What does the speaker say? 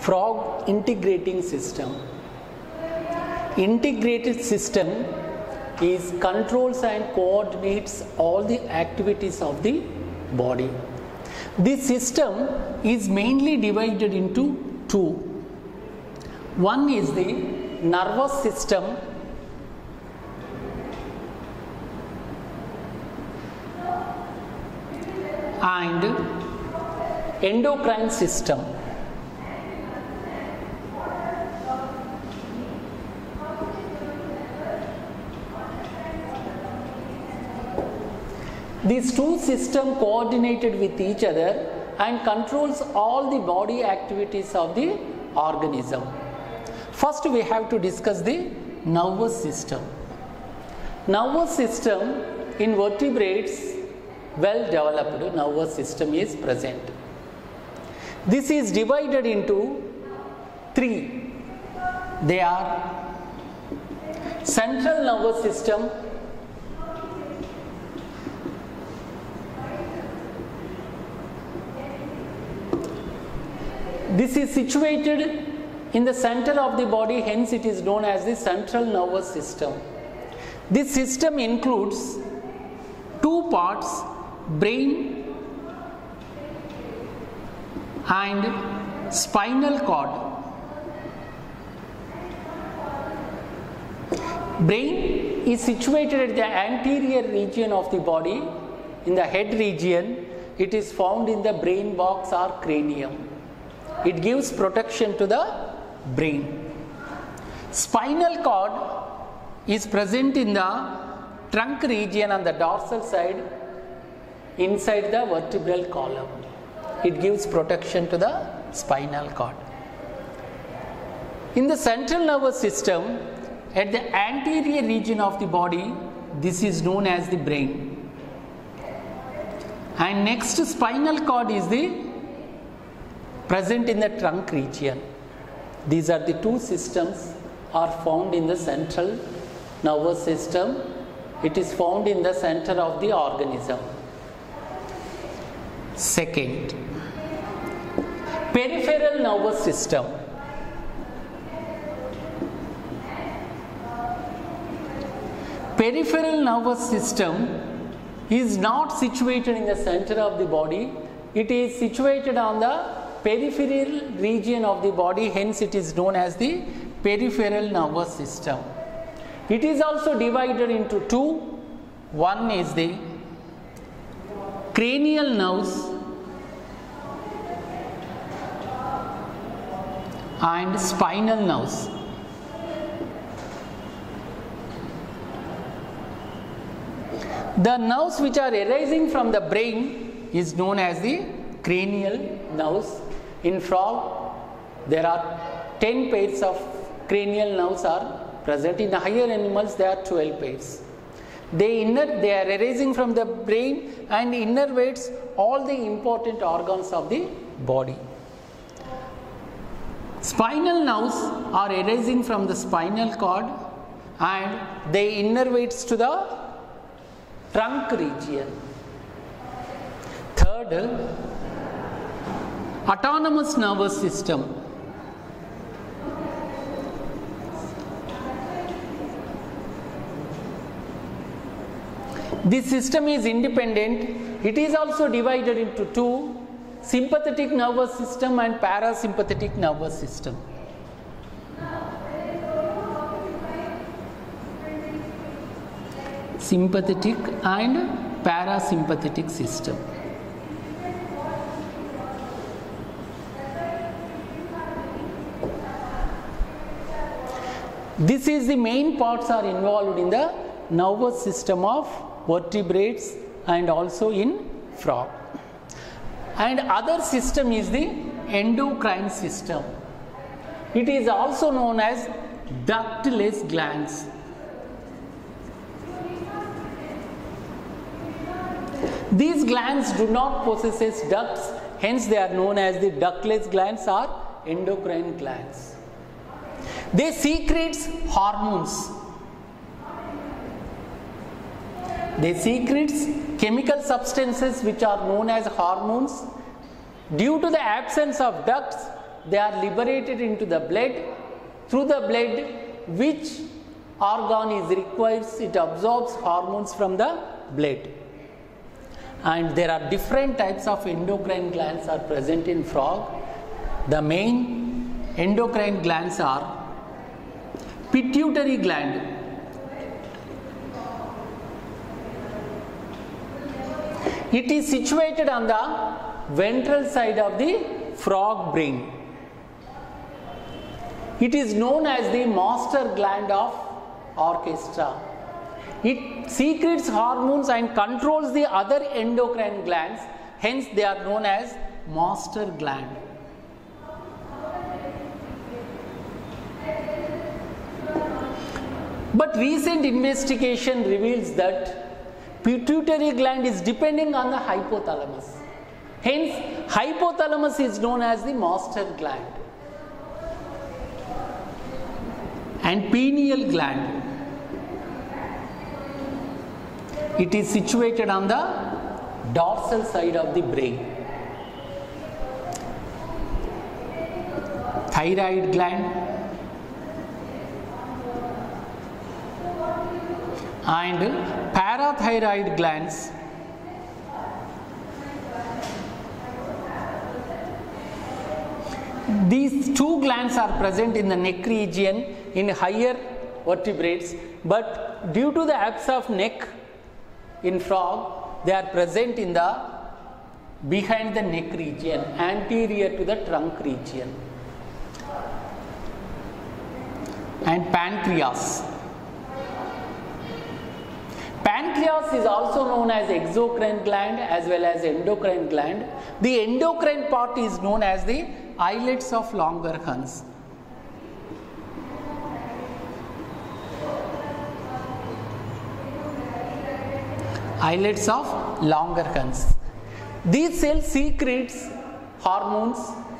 frog integrating system. Integrated system is controls and coordinates all the activities of the body. This system is mainly divided into two. One is the nervous system and endocrine system. These two systems coordinated with each other and controls all the body activities of the organism. First we have to discuss the nervous system. Nervous system in vertebrates, well developed nervous system is present. This is divided into three. They are central nervous system, this is situated in the center of the body, hence it is known as the central nervous system. This system includes two parts, brain and spinal cord. Brain is situated at the anterior region of the body, in the head region. It is found in the brain box or cranium. It gives protection to the brain. Spinal cord is present in the trunk region on the dorsal side inside the vertebral column. It gives protection to the spinal cord. In the central nervous system, at the anterior region of the body, this is known as the brain. And next, spinal cord is the present in the trunk region. These are the two systems are found in the central nervous system. It is found in the center of the organism. Second, peripheral nervous system. Peripheral nervous system is not situated in the center of the body. It is situated on the peripheral region of the body, hence it is known as the peripheral nervous system. It is also divided into two. One is the cranial nerves and spinal nerves. The nerves which are arising from the brain is known as the cranial nerves. In frog, there are 10 pairs of cranial nerves are present. In the higher animals, there are 12 pairs. They are arising from the brain and innervates all the important organs of the body. Spinal nerves are arising from the spinal cord and they innervates to the trunk region. Third, autonomous nervous system. This system is independent. It is also divided into two, sympathetic nervous system and parasympathetic nervous system. Sympathetic and parasympathetic system. This is the main parts are involved in the nervous system of vertebrates and also in frog. And other system is the endocrine system. It is also known as ductless glands. These glands do not possess ducts, hence they are known as the ductless glands or endocrine glands. They secrete hormones. They secrete chemical substances which are known as hormones. Due to the absence of ducts, they are liberated into the blood. Through the blood, which organ is required, it absorbs hormones from the blood. And there are different types of endocrine glands are present in frog. The main endocrine glands are pituitary gland. It is situated on the ventral side of the frog brain. It is known as the master gland of orchestra. It secretes hormones and controls the other endocrine glands, hence they are known as master gland. But recent investigation reveals that pituitary gland is depending on the hypothalamus. Hence, hypothalamus is known as the master gland. And pineal gland, it is situated on the dorsal side of the brain. Thyroid gland and parathyroid glands these two glands are present in the neck region in higher vertebrates, but due to the absence of neck in frog, they are present in the behind the neck region, anterior to the trunk region. And pancreas. Pancreas is also known as exocrine gland as well as endocrine gland. The endocrine part is known as the islets of Langerhans. Islets of Langerhans. These cells secretes hormones